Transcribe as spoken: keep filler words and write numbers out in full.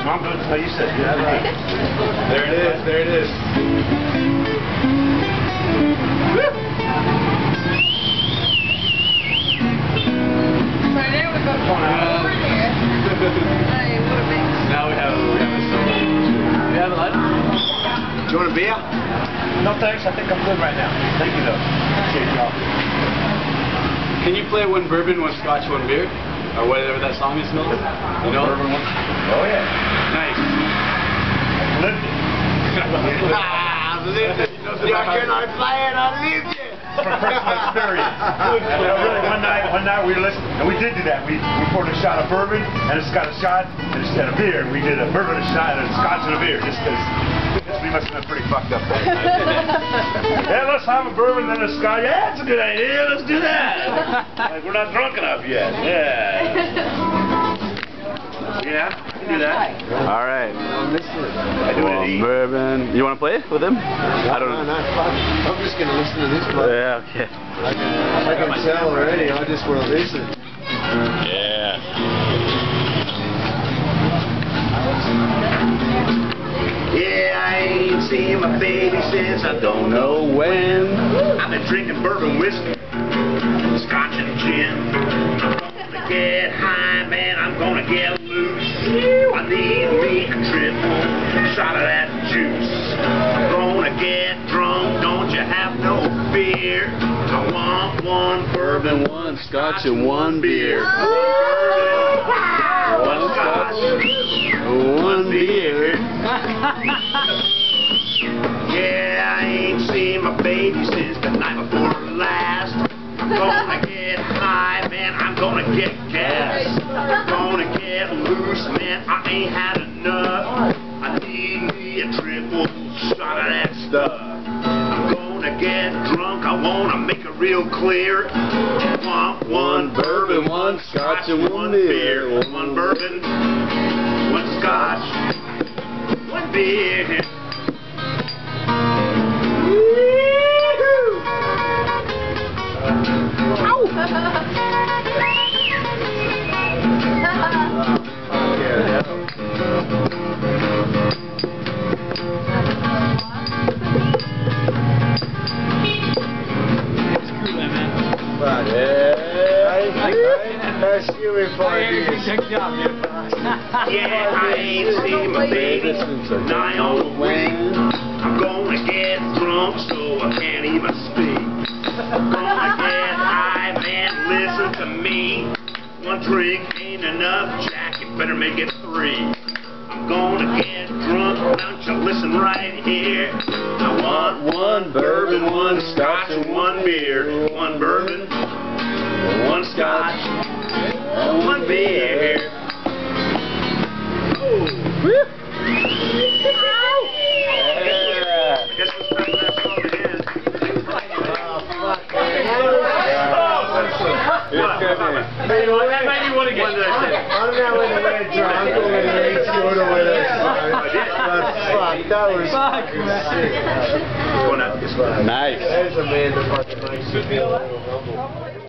I'm good. How you said? Yeah, right. There it is. There it is. So now we've got one over here. Hey, what a mix. Now we have we have a solo. We have a lunch. Do you want a beer? No thanks. I think I'm good right now. Thank you though. Appreciate y'all. Can you play one bourbon, one scotch, one beer? Or whatever that song is, Miller? You know? Bourbon one. Oh yeah. Nice. Lived it. Ah, lived it. You're not playing, I lived it. From personal experience. You know, really, one night, one night we listened, and we did do that. We we poured a shot of bourbon and a Scotch shot and a beer. We did a bourbon, a shot, and a Scotch and a beer, just because we must have been pretty fucked up there. Yeah, let's have a bourbon and a Scotch. Yeah, that's a good idea. Let's do that. Like we're not drunk enough yet. Yeah. Yeah, we can do that. All right. I do it eat. Bourbon. You want to play it with him? I don't know. No, no, fuck. I'm just going to listen to this one. Yeah, okay. I can, I can tell already. I just want to listen. Yeah. Yeah, I ain't seen my baby since I don't know when. I've been drinking bourbon whiskey, scotch and gin. I'm gonna get high, man, I'm gonna get loose. I need me a triple shot of that juice. I'm gonna get drunk, don't you have no fear. I want one bourbon, one scotch, and one beer. One scotch, one beer. Yeah, I ain't seen my baby since the night before last. I'm gonna get high, man, I'm gonna get gas. I'm gonna get loose, man, I ain't had enough. I need me a triple shot of that stuff. I'm gonna get drunk, I wanna make it real clear. I want one bourbon, one scotch, and one beer. One bourbon, one scotch, one beer. Yeah, I ain't seen my baby nigh on the way. I'm gonna get drunk so I can't even speak. I'm gonna get high, man, listen to me. One drink ain't enough, Jack, you better make it three. I'm gonna get drunk, don't you listen right here. I want one bourbon, one scotch, and one beer. One bourbon, one scotch, and one beer. That made you want to get I'm not when I went drunk or when I ate short or whatever. Fuck, that was fucking sick. Nice. There's a man that fucking makes me feel a little humble.